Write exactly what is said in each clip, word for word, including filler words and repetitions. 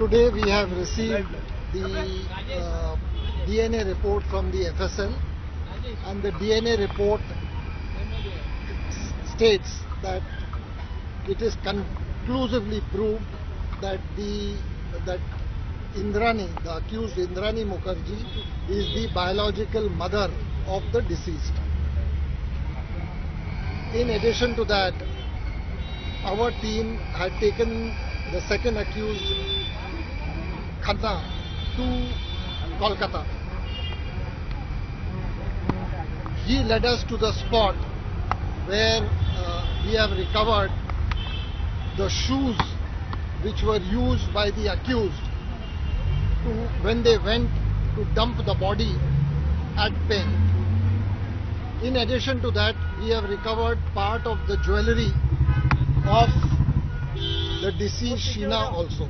today we have received the uh, D N A report from the F S L, and the D N A report states that it is conclusively proved that the that Indrani, the accused Indrani Mukerjea, is the biological mother of the deceased. In addition to that, our team had taken the second accused, Khanna, to Kolkata. He led us to the spot where uh, we have recovered the shoes which were used by the accused to, when they went to dump the body at Pen. In addition to that, we have recovered part of the jewellery of the deceased Sheena also.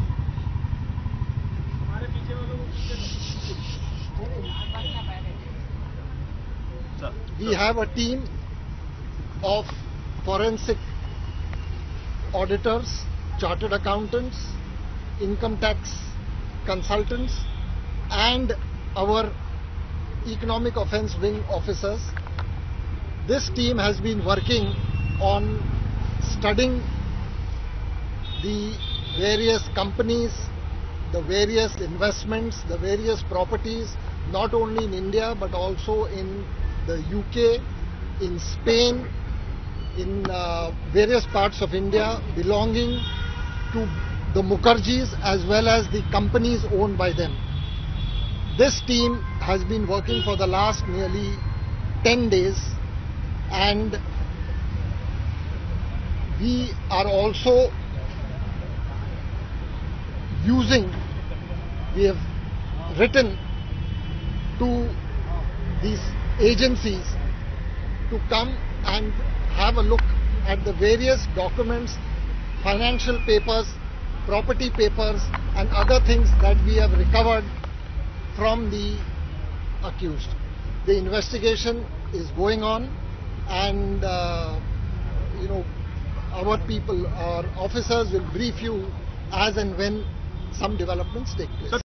We have a team of forensic auditors, chartered accountants, income tax consultants, and our economic offence wing officers. This team has been working on studying the various companies, the various investments, the various properties, not only in India but also in the U K, in Spain, in uh, various parts of India belonging to the Mukerjeas as well as the companies owned by them. This team has been working for the last nearly ten days, and we are also using, we have written to these agencies to come and have a look at the various documents, financial papers, property papers and other things that we have recovered from the accused. The investigation is going on, and uh, you know, our people, our officers will brief you as and when some developments take place.